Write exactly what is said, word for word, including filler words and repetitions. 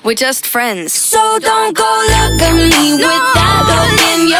We're just friends. So don't go look at me with that look in your